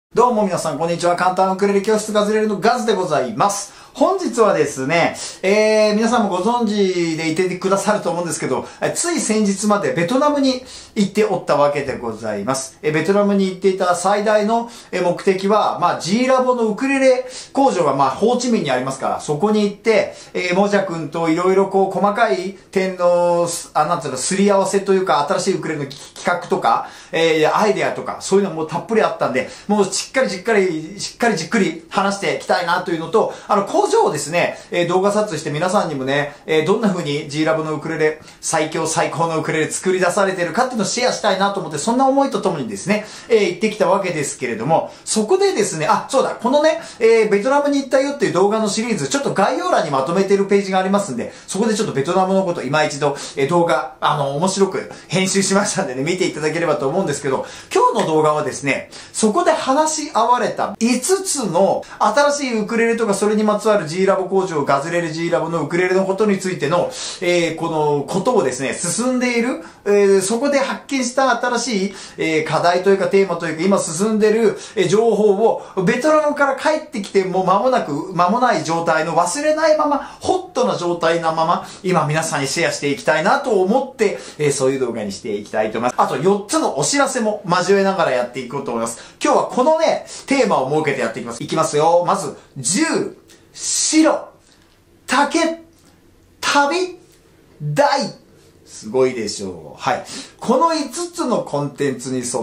どうも皆さん、こんにちは。簡単ウクレレ教室ガズレレのガズでございます。本日はですね、皆さんもご存知でいてくださると思うんですけど、つい先日までベトナムに行っておったわけでございます。ベトナムに行っていた最大の目的は、G ラボのウクレレ工場がホーチミンにありますから、そこに行って、もじゃくんといろいろ細かい点の、すり合わせというか、新しいウクレレの企画とか、アイデアとか、そういうのもたっぷりあったんで、もうしっかりじっくり話していきたいなというのと、工場をですね、動画撮影して皆さんにもね、どんな風に G ラボのウクレレ、最強最高のウクレレ作り出されているかっていうのをシェアしたいなと思って、そんな思いとともにですね、行ってきたわけですけれども、そこでですね、そうだ、このね、ベトナムに行ったよっていう動画のシリーズ、ちょっと概要欄にまとめているページがありますんで、そこでちょっとベトナムのこと今一度、動画、面白く編集しましたんでね、見ていただければと思うんですけど、今日の動画はですね、そこで話し合われた5つの新しいウクレレとかそれにまつわる G ラボ工場、ガズレレ G ラボのウクレレのことについての、このことをですね、進んでいる、そこで発見した新しい、課題というかテーマというか今進んでいる、情報をベトナムから帰ってきてもう間もない状態の忘れないまま、ホットな状態なまま、今皆さんにシェアしていきたいなと思って、そういう動画にしていきたいと思います。あと4つのお知らせも交えながらやっていこうと思います。今日はこのね、テーマを設けてやっていきます。いきますよ。まず、10、白、竹、旅、大。すごいでしょう。はい。この5つのコンテンツに沿って、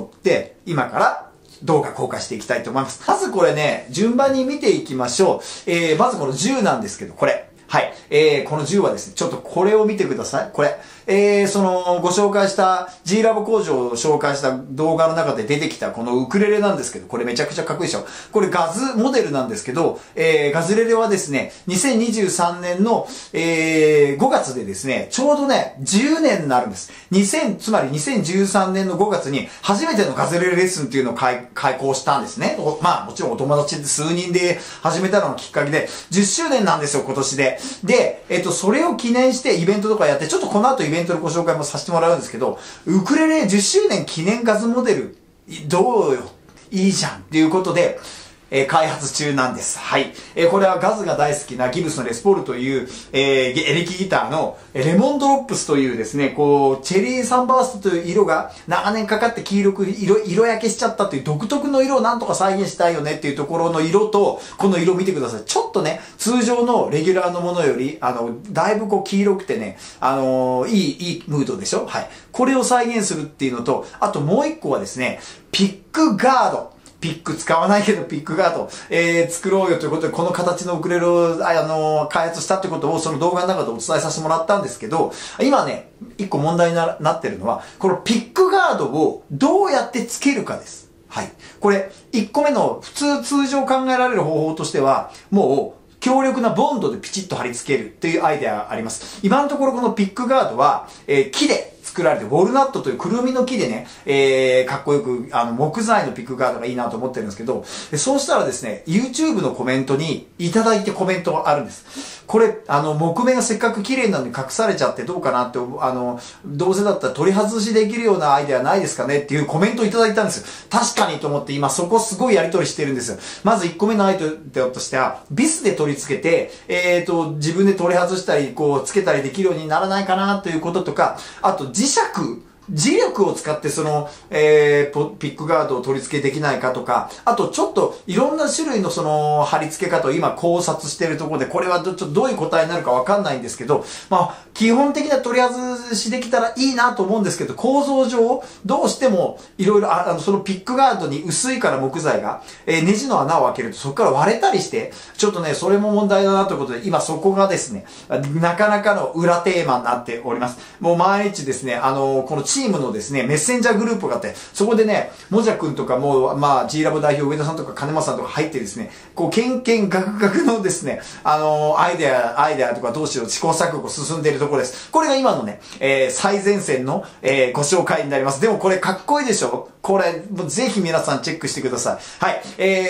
今から動画公開していきたいと思います。まずこれね、順番に見ていきましょう。まずこの10なんですけど、これ。はい。この10はですね、ちょっとこれを見てください。これ。ご紹介した、G ラボ工場を紹介した動画の中で出てきたこのウクレレなんですけど、これめちゃくちゃかっこいいでしょ。これガズモデルなんですけど、ガズレレはですね、2023年の、5月でですね、ちょうどね、10年になるんです。つまり2013年の5月に初めてのガズレレレッスンっていうのを開講したんですね。もちろんお友達数人で始めたのがきっかけで、10周年なんですよ、今年で。で、それを記念してイベントとかやって、ちょっとこの後イベントのご紹介もさせてもらうんですけど、ウクレレ10周年記念ガズモデル、どうよ、いいじゃんっていうことで、開発中なんです。はい。これはガズが大好きなギブスのレスポールという、エレキギターのレモンドロップスというですね、チェリーサンバーストという色が長年かかって黄色く色焼けしちゃったという独特の色をなんとか再現したいよねっていうところの色と、この色見てください。ちょっとね、通常のレギュラーのものより、だいぶ黄色くてね、いいムードでしょ？はい。これを再現するっていうのと、あともう一個はですね、ピックガード。ピック使わないけどピックガード、作ろうよということで、この形のウクレレを、開発したってことをその動画の中でお伝えさせてもらったんですけど、今ね、一個問題になってるのは、このピックガードをどうやってつけるかです。はい。これ、1個目の通常考えられる方法としては、もう、強力なボンドでピチッと貼り付けるっていうアイデアがあります。今のところこのピックガードは、木で作られて、ウォルナットというくるみの木でね、かっこよく、木材のピックガードがいいなと思ってるんですけど、そうしたらですね、YouTube のコメントにいただいてコメントがあるんです。これ、木目がせっかく綺麗なのに隠されちゃってどうかなって、どうせだったら取り外しできるようなアイデアないですかねっていうコメントをいただいたんですよ。確かにと思って今そこすごいやり取りしてるんですよ。まず1個目のアイデアとしては、ビスで取り付けて、自分で取り外したり、つけたりできるようにならないかなということとか、あと磁力を使ってピックガードを取り付けできないかとか、あとちょっといろんな種類の貼り付け方を今考察しているところで、これはちょっとどういう答えになるかわかんないんですけど、基本的な取り外しできたらいいなと思うんですけど、構造上、どうしてもいろいろ、そのピックガードに薄いから木材が、ネジの穴を開けるとそこから割れたりして、ちょっとね、それも問題だなということで、今そこがですね、なかなかの裏テーマになっております。もう毎日ですね、このチームのですね、メッセンジャーグループがあって、そこでね、もじゃくんとかもG ラボ代表上田さんとか金松さんとか入ってですね、ケンケンガクガクのですね、アイデアとかどうしよう、試行錯誤進んでいるところです。これが今のね、最前線の、ご紹介になります。でもこれかっこいいでしょ？ これ、ぜひ皆さんチェックしてください。はい。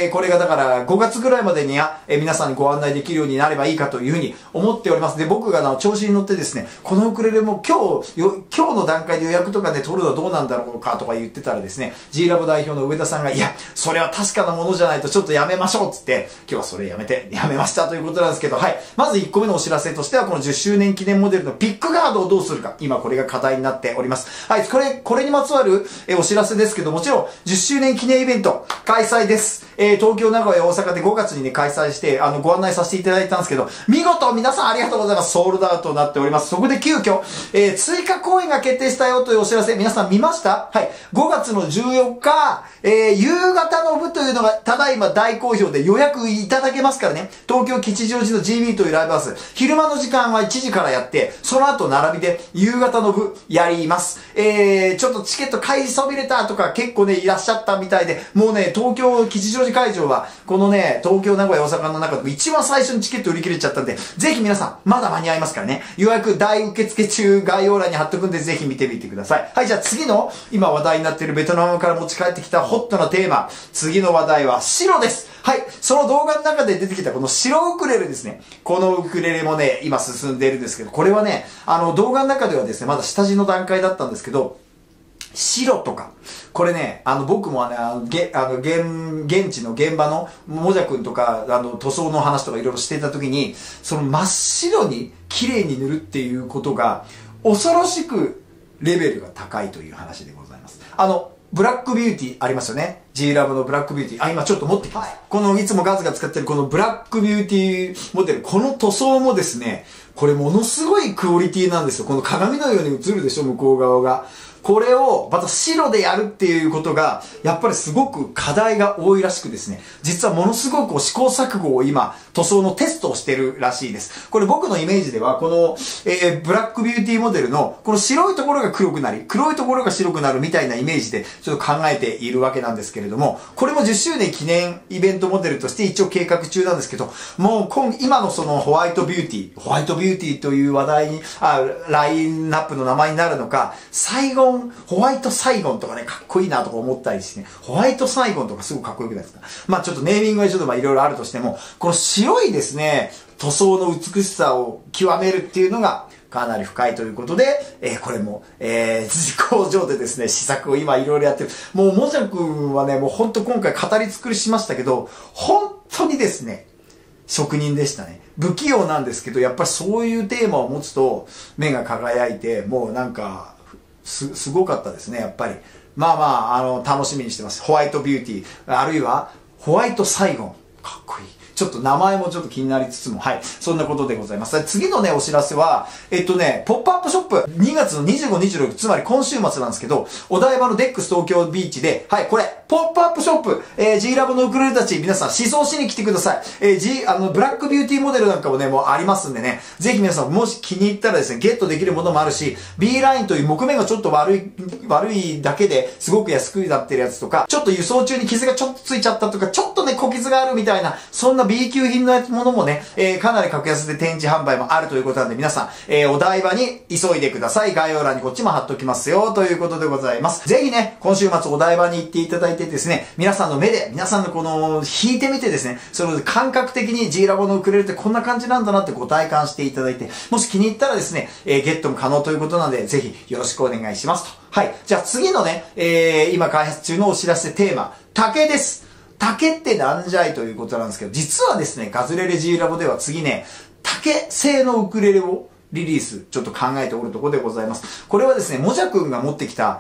これがだから5月ぐらいまでには、皆さんにご案内できるようになればいいかというふうに思っております。で、僕が調子に乗ってですね、このウクレレも今日の段階で予約とかね、取るのはどうなんだろうかとか言ってたらですね、G ラボ代表の上田さんが、いや、それは確かなものじゃないとちょっとやめましょうっつって、今日はそれやめましたということなんですけど、はい。まず1個目のお知らせとしては、この10周年記念モデルのピックガードをどうするか。今これが課題になっております。はい。これにまつわるお知らせですけど、もちろん10周年記念イベント開催です。東京、名古屋、大阪で5月にね、開催して、ご案内させていただいたんですけど、見事皆さんありがとうございます。ソールドアウトになっております。そこで急遽、追加公演が決定したよというお知らせ、皆さん見ました？はい。5月の14日、夕方の部というのが、ただいま大好評で予約いただけますからね。東京吉祥寺の GB というライブハウス。昼間の時間は1時からやって、その後並びで夕方の部やります。ちょっとチケット買いそびれたとか結構ね、いらっしゃったみたいで、もうね、東京吉祥寺会場は、このね、東京、名古屋、大阪の中でも一番最初にチケット売り切れちゃったんで、ぜひ皆さん、まだ間に合いますからね。予約大受付中、概要欄に貼っとくんで、ぜひ見てみてください。はい、じゃあ次の、今話題になっているベトナムから持ち帰ってきたホットなテーマ。次の話題は白です。はい。その動画の中で出てきたこの白ウクレレですね。このウクレレもね、今進んでいるんですけど、これはね、動画の中ではですね、まだ下地の段階だったんですけど、白とか。これね、僕もね、現地の現場の、もじゃくんとか、塗装の話とかいろいろしていたときに、その真っ白に綺麗に塗るっていうことが、恐ろしくレベルが高いという話でございます。ブラックビューティーありますよね。G ラボのブラックビューティー。今ちょっと持ってきます。このいつもガズが使ってるこのブラックビューティーモデル。この塗装もですね、これものすごいクオリティなんですよ。この鏡のように映るでしょ、向こう側が。これをまた白でやるっていうことが、やっぱりすごく課題が多いらしくですね、実はものすごく試行錯誤を今、塗装のテストをしてるらしいです。これ僕のイメージでは、この、ブラックビューティーモデルの、この白いところが黒くなり、黒いところが白くなるみたいなイメージで、ちょっと考えているわけなんですけれども、これも10周年記念イベントモデルとして一応計画中なんですけど、もう今のそのホワイトビューティーという話題に、ラインナップの名前になるのか、ホワイトサイゴンとかね、かっこいいなとか思ったりしてね、ホワイトサイゴンとかすごくかっこよくないですか？まあちょっとネーミングはちょっといろいろあるとしても、この白いですね、塗装の美しさを極めるっていうのが、かなり深いということで、これも、工場でですね、試作を今いろいろやってる。もう、もじゃくんはね、もうほんと今回語り尽くしましたけど、本当にですね、職人でしたね。不器用なんですけど、やっぱりそういうテーマを持つと、目が輝いて、もうなんか、すごかったですね、やっぱり。楽しみにしてます。ホワイトビューティー、あるいは、ホワイトサイゴン。かっこいい。ちょっと名前もちょっと気になりつつも、はい。そんなことでございます。次のね、お知らせは、ポップアップショップ、2月の25、26、つまり今週末なんですけど、お台場のデックス東京ビーチで、はい、これ、ポップアップショップ、G ラボのウクレレたち、皆さん試奏しに来てください。ブラックビューティーモデルなんかもね、もうありますんでね、ぜひ皆さん、もし気に入ったらですね、ゲットできるものもあるし、B ラインという木目がちょっと悪いだけですごく安くなってるやつとか、ちょっと輸送中に傷がちょっとついちゃったとか、ちょっとね、小傷があるみたいな、そんな B 級品のものもね、かなり格安で展示販売もあるということなんで、皆さん、お台場に急いでください。概要欄にこっちも貼っときますよ、ということでございます。ぜひね、今週末お台場に行っていただいてですね、皆さんの目で、皆さんのこの、弾いてみてですね、その感覚的に G ラボのウクレレってこんな感じなんだなってご体感していただいて、もし気に入ったらですね、ゲットも可能ということなので、ぜひよろしくお願いしますと。はい。じゃあ次のね、今開発中のお知らせテーマ、竹です。竹ってなんじゃいということなんですけど、実はですね、ガズレレ G ラボでは次ね、竹製のウクレレをリリース、ちょっと考えておるところでございます。これはですね、もじゃくんが持ってきた、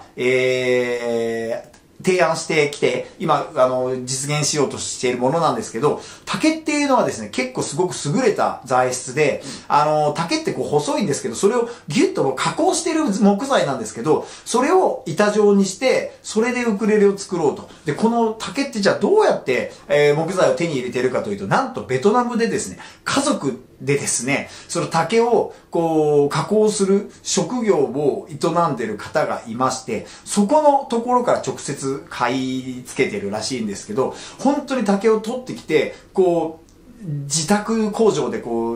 提案してきて、今、実現しようとしているものなんですけど、竹っていうのはですね、結構すごく優れた材質で、竹ってこう細いんですけど、それをギュッと加工している木材なんですけど、それを板状にして、それでウクレレを作ろうと。で、この竹ってじゃあどうやって、木材を手に入れているかというと、なんとベトナムでですね、家族でですね、その竹をこう加工する職業を営んでいる方がいまして、そこのところから直接買い付けてるらしいんですけど、本当に竹を取ってきて、こう、自宅工場でこう、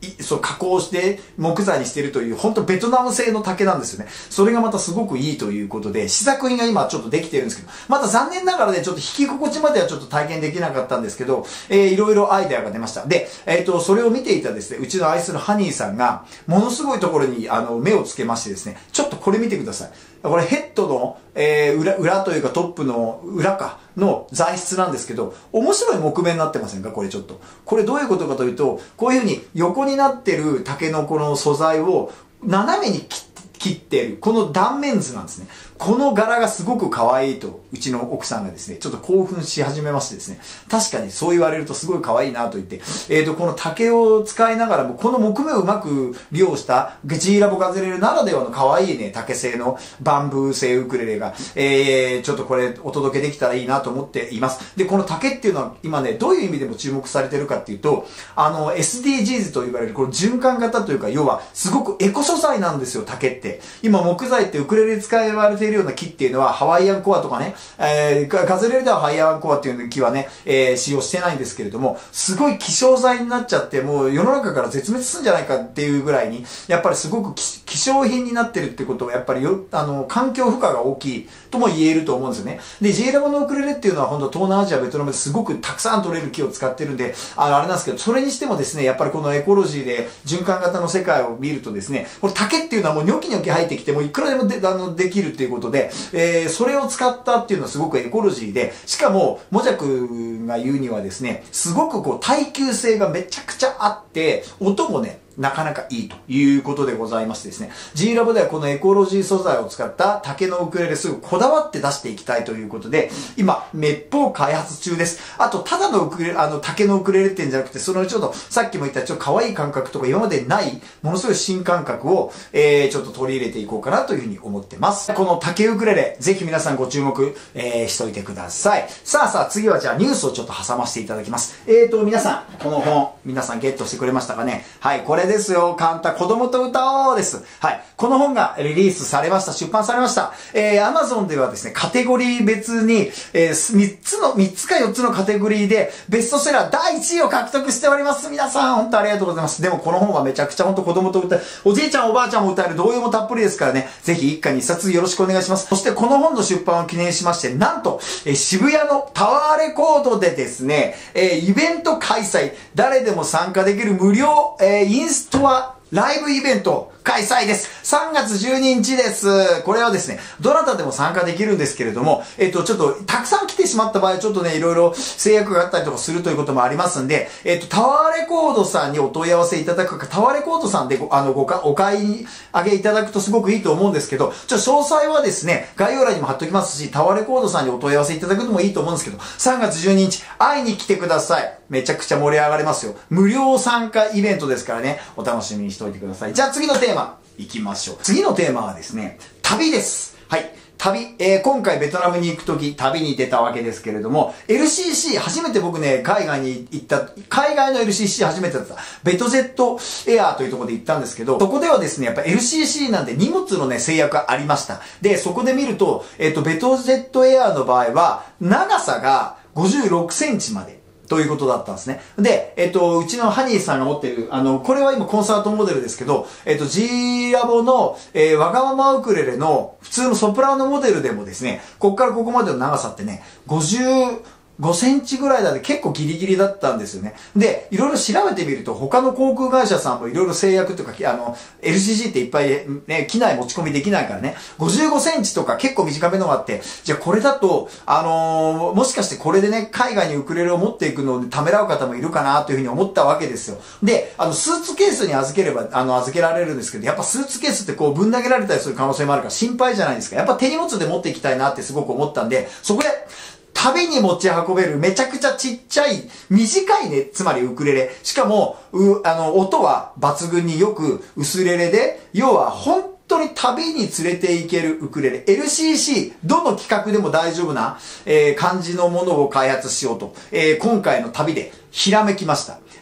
そう加工して木材にしてるという、本当ベトナム製の竹なんですよね。それがまたすごくいいということで、試作品が今ちょっとできてるんですけど、また残念ながらね、ちょっと弾き心地まではちょっと体験できなかったんですけど、いろいろアイデアが出ました。で、それを見ていたですね、うちの愛するハニーさんが、ものすごいところに、目をつけましてですね、ちょっとこれ見てください。これヘッドの、裏というかトップの裏の材質なんですけど、面白い木目になってませんかこれちょっと。これどういうことかというと、こういうふうに横になってる竹のこの素材を斜めに切っている、この断面図なんですね。この柄がすごく可愛いと、うちの奥さんがですね、ちょっと興奮し始めましてですね、確かにそう言われるとすごい可愛いなと言って、この竹を使いながらも、この木目をうまく利用した、Gラボガズレレならではの可愛いね、竹製のバンブー製ウクレレが、ちょっとこれお届けできたらいいなと思っています。で、この竹っていうのは今ね、どういう意味でも注目されてるかっていうと、SDGs と言われる、この循環型というか、要は、すごくエコ素材なんですよ、竹って。今、木材ってウクレレで使われているような木っていうのは、ハワイアンコアとかね、ガズレレではハワイアンコアっていう木はね、使用してないんですけれども、すごい希少材になっちゃって、もう世の中から絶滅するんじゃないかっていうぐらいに、やっぱりすごく希少品になってるってことは、やっぱり環境負荷が大きいとも言えると思うんですよね。で、J ラボのウクレレっていうのは、本当東南アジア、ベトナムですごくたくさん取れる木を使ってるんで、あれなんですけど、それにしてもですね、やっぱりこのエコロジーで循環型の世界を見るとですね、これ竹っていうのはもうニョキニョキ入ってきて、もういくらでもできるっていうことで、それを使ったっていうのはすごくエコロジーで、しかも、もじゃくが言うにはですね、すごくこう耐久性がめちゃくちゃあって、音もね、なかなかいいということでございましてですね。G ラボではこのエコロジー素材を使った竹のウクレレすぐこだわって出していきたいということで、今、滅法開発中です。あと、ただの竹のウクレレってんじゃなくて、そのちょっと、さっきも言ったちょっと可愛い感覚とか今までない、ものすごい新感覚を、ちょっと取り入れていこうかなというふうに思ってます。この竹ウクレレ、ぜひ皆さんご注目、しといてください。さあ、次はじゃあニュースをちょっと挟ませていただきます。皆さん、この本、皆さんゲットしてくれましたかね。はい、これですよ。簡単、子供と歌おうです。はい。この本がリリースされました。出版されました。Amazon ではですね、カテゴリー別に、3つか4つのカテゴリーで、ベストセラー第1位を獲得しております。皆さん、本当ありがとうございます。でもこの本はめちゃくちゃ本当子供と歌える、おじいちゃんおばあちゃんも歌える、童謡もたっぷりですからね、ぜひ一家に一冊よろしくお願いします。そしてこの本の出版を記念しまして、なんと、渋谷のタワーレコードでですね、イベント開催、誰でも参加できる無料、インストアライブイベント開催です。3月12日です。これはですね、どなたでも参加できるんですけれども、ちょっと、たくさん来てしまった場合、ちょっとね、いろいろ制約があったりとかするということもありますんで、タワーレコードさんにお問い合わせいただくか、タワーレコードさんでお買い上げいただくとすごくいいと思うんですけど、詳細はですね、概要欄にも貼っときますし、タワーレコードさんにお問い合わせいただくのもいいと思うんですけど、3月12日、会いに来てください。めちゃくちゃ盛り上がりますよ。無料参加イベントですからね、お楽しみにしておいてください。じゃあ次のテーマ、行きましょう。次のテーマはですね、旅です。はい。旅、今回ベトナムに行くとき、旅に出たわけですけれども、LCC、初めて僕ね、海外の LCC 初めてだった、ベトジェットエアーというところで行ったんですけど、そこではですね、やっぱ LCC なんで荷物のね、制約がありました。で、そこで見ると、ベトジェットエアーの場合は、長さが56センチまで。ということだったんですね。で、うちのハニーさんが持ってる、これは今コンサートモデルですけど、G ラボの、わがままウクレレの普通のソプラノモデルでもですね、ここからここまでの長さってね、55センチぐらいだって結構ギリギリだったんですよね。で、いろいろ調べてみると、他の航空会社さんもいろいろ制約とか、LCC っていっぱいね、機内持ち込みできないからね、55センチとか結構短めのがあって、じゃあこれだと、もしかしてこれでね、海外にウクレレを持っていくのでためらう方もいるかなというふうに思ったわけですよ。で、スーツケースに預ければ、預けられるんですけど、やっぱスーツケースってこう、ぶん投げられたりする可能性もあるから心配じゃないですか。やっぱ手荷物で持っていきたいなってすごく思ったんで、そこで、旅に持ち運べるめちゃくちゃちっちゃい、短いね、つまりウクレレ。しかも、音は抜群によく薄レレで、要は本当に旅に連れて行けるウクレレ。LCC、どの企画でも大丈夫な、感じのものを開発しようと、今回の旅でひらめきました。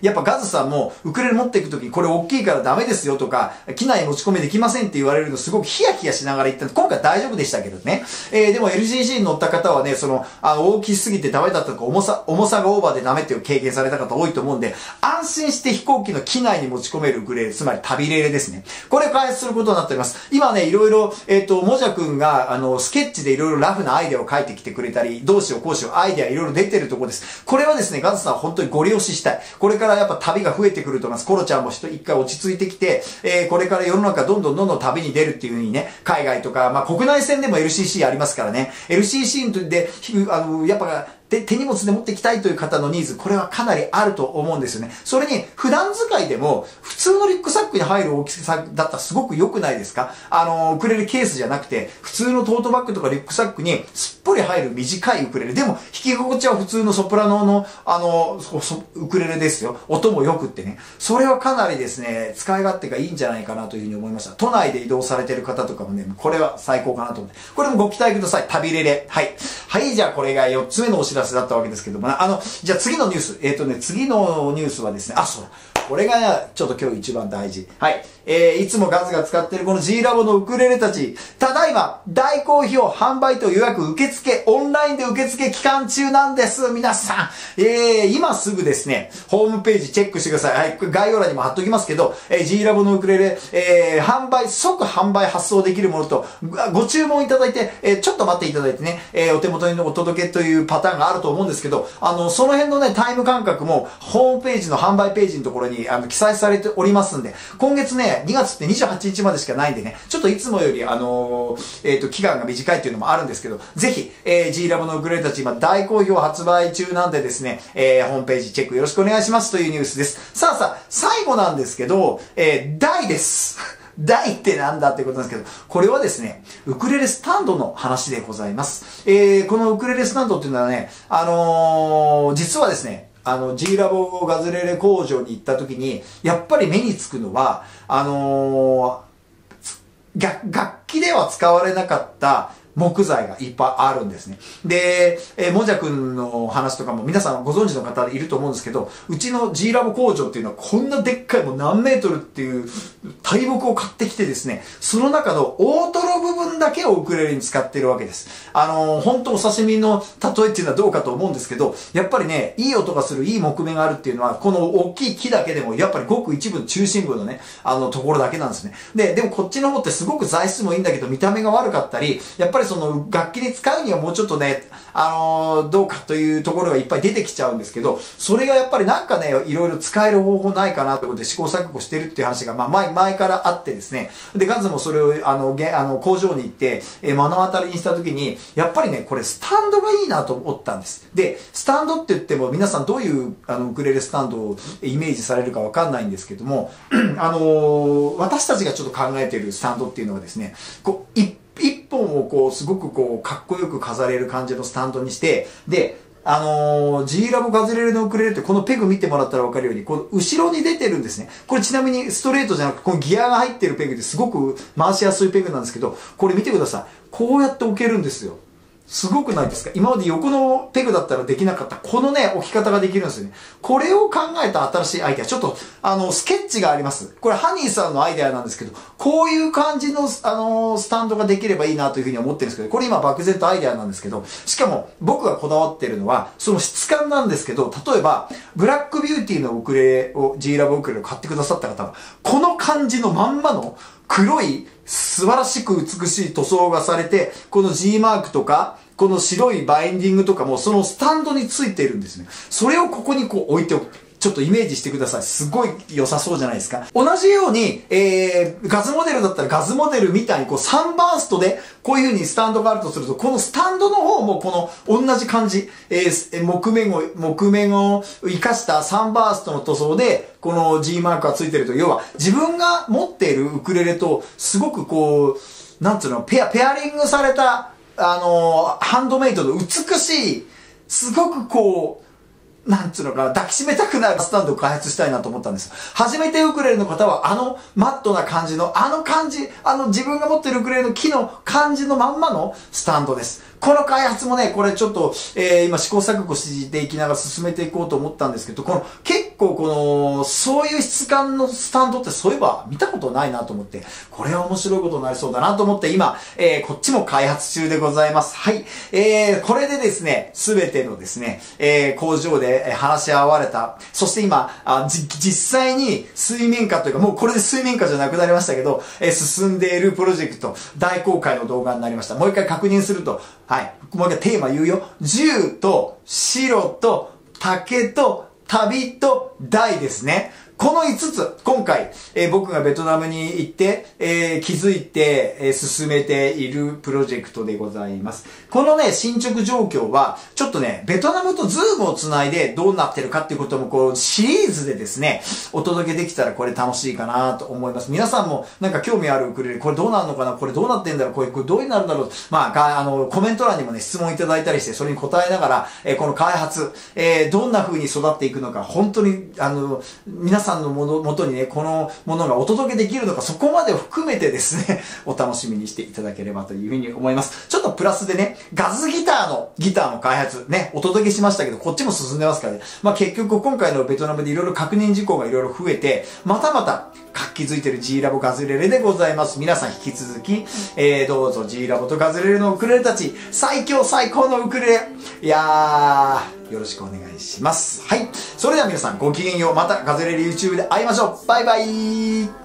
やっぱガズさんもウクレレ持っていくときにこれ大きいからダメですよとか、機内持ち込みできませんって言われるのすごくヒヤヒヤしながら言った今回大丈夫でしたけどね。でも LCC に乗った方はね、大きすぎてダメだったとか、重さがオーバーでダメっていう経験された方多いと思うんで、安心して飛行機の機内に持ち込めるウクレレ、つまり旅レレですね。これを開発することになっております。今ね、いろいろ、もじゃくんが、スケッチでいろいろラフなアイデアを書いてきてくれたり、どうしようこうしようアイデアいろいろ出てるところです。これはですね、ガズさん本当にご利用ししたい。これからやっぱ旅が増えてくると思います。コロちゃんも一回落ち着いてきて、これから世の中どんどん旅に出るっていう風にね、海外とか、まあ国内線でも LCC ありますからね、LCC で、やっぱ、手荷物で持ってきたいという方のニーズ、これはかなりあると思うんですよね。それに、普段使いでも、普通のリュックサックに入る大きさだったらすごく良くないですか？ウクレレケースじゃなくて、普通のトートバッグとかリュックサックにすっぽり入る短いウクレレ。でも、弾き心地は普通のソプラノの、ウクレレですよ。音も良くってね。それはかなりですね、使い勝手がいいんじゃないかなというふうに思いました。都内で移動されている方とかもね、これは最高かなと思って。これもご期待ください。旅レレ。はい。はい、じゃあこれが4つ目のお知らせだったわけですけども、じゃあ次のニュース。次のニュースはですね、そうだ。これが、ちょっと今日一番大事。はい。いつもガズが使っているこの G ラボのウクレレたち、ただいま、大好評、販売と予約受付、オンラインで受付期間中なんです。皆さん。今すぐですね、ホームページチェックしてください。はい。概要欄にも貼っときますけど、G ラボのウクレレ、即販売発送できるものと、ご注文いただいて、ちょっと待っていただいてね、お手元にお届けというパターンがあると思うんですけど、その辺のね、タイム感覚も、ホームページの販売ページのところに、記載されておりますんで、今月ね、2月って28日までしかないんでね、ちょっといつもより、期間が短いっていうのもあるんですけど、ぜひ、G ラボのウクレレたち、今大好評発売中なんでですね、ホームページチェックよろしくお願いしますというニュースです。さあ、最後なんですけど、大です。大ってなんだってことなんですけど、これはですね、ウクレレスタンドの話でございます。このウクレレスタンドっていうのはね、実はですね、G ラボガズレレ工場に行った時に、やっぱり目につくのは、楽器では使われなかった木材がいっぱいあるんですね。で、もじゃくんの話とかも皆さんご存知の方いると思うんですけど、うちの G ラボ工場っていうのはこんなでっかいもう何メートルっていう大木を買ってきてですね、その中の大トロ部分だけをウクレレに使っているわけです。本当お刺身の例えっていうのはどうかと思うんですけど、やっぱりね、いい音がするいい木目があるっていうのは、この大きい木だけでもやっぱりごく一部中心部のね、ところだけなんですね。でもこっちの方ってすごく材質もいいんだけど見た目が悪かったり、やっぱりその楽器に使うにはもうちょっとね、どうかというところがいっぱい出てきちゃうんですけど、それがやっぱりなんかね、いろいろ使える方法ないかなということで試行錯誤してるっていう話が、前からあってですね。で、ガズもそれを、工場に行って、目の当たりにした時に、やっぱりね、これスタンドがいいなと思ったんです。で、スタンドって言っても皆さんどういう、ウクレレスタンドをイメージされるかわかんないんですけども、私たちがちょっと考えているスタンドっていうのはですね、一本をこう、すごくこう、かっこよく飾れる感じのスタンドにして、で、G ラボガズレレのウクレレってこのペグ見てもらったらわかるように、この後ろに出てるんですね。これちなみにストレートじゃなくて、このギアが入ってるペグですごく回しやすいペグなんですけど、これ見てください。こうやって置けるんですよ。すごくないですか？今まで横のペグだったらできなかった、このね、置き方ができるんですよね。これを考えた新しいアイデア。ちょっと、スケッチがあります。これ、ハニーさんのアイデアなんですけど、こういう感じの、スタンドができればいいなというふうに思ってるんですけど、これ今漠然とアイデアなんですけど、しかも、僕がこだわってるのは、その質感なんですけど、例えば、ブラックビューティーのウクレレを、G ラボウクレレを買ってくださった方は、この感じのまんまの、黒い、素晴らしく美しい塗装がされて、この G マークとか、この白いバインディングとかもそのスタンドについているんですね。それをここにこう置いておく。ちょっとイメージしてください。すごい良さそうじゃないですか。同じように、ガズモデルだったらガズモデルみたいにこう3バーストでこういう風にスタンドがあるとすると、このスタンドの方もこの同じ感じ、木目を生かした3バーストの塗装で、この G マークがついてると、要は自分が持っているウクレレとすごくこう、なんつうの、ペアリングされた、ハンドメイドの美しい、すごくこう、なんつうのかな、抱きしめたくなるスタンドを開発したいなと思ったんです。初めてウクレレの方は、マットな感じの、感じ、自分が持ってるウクレレの木の感じのまんまのスタンドです。この開発もね、これちょっと、今試行錯誤していきながら進めていこうと思ったんですけど、結構構そういう質感のスタンドってそういえば見たことないなと思って、これは面白いことになりそうだなと思って今、こっちも開発中でございます。はい。これでですね、すべてのですね、工場で話し合われた、そして今、実際に水面下というか、もうこれで水面下じゃなくなりましたけど、進んでいるプロジェクト、大公開の動画になりました。もう一回確認すると、はい。もう一回テーマ言うよ。銃と白と竹と旅と大ですね。この5つ、今回、僕がベトナムに行って、気づいて、進めているプロジェクトでございます。このね、進捗状況は、ちょっとね、ベトナムとズームをつないでどうなってるかっていうことも、こう、シリーズでですね、お届けできたらこれ楽しいかなと思います。皆さんもなんか興味あるウクレレ、これどうなるのかな、これどうなってんだろう、これどうなるんだろう。まあ、コメント欄にもね、質問いただいたりして、それに答えながら、この開発、どんな風に育っていくのか、本当に、皆さんのもとにね、このものがお届けできるのか、そこまでを含めてですね、お楽しみにしていただければというふうに思います。ちょっとプラスでね、ガズギターの開発ね、お届けしましたけど、こっちも進んでますからね。まあ結局今回のベトナムでいろいろ確認事項がいろいろ増えて、また活気づいてる G ラボガズレレでございます。皆さん引き続き、どうぞ G ラボとガズレレのウクレレたち、最強最高のウクレレ、いやー、よろしくお願いします。はい。それでは皆さんごきげんよう。またガズレレ YouTube で会いましょう。バイバイ。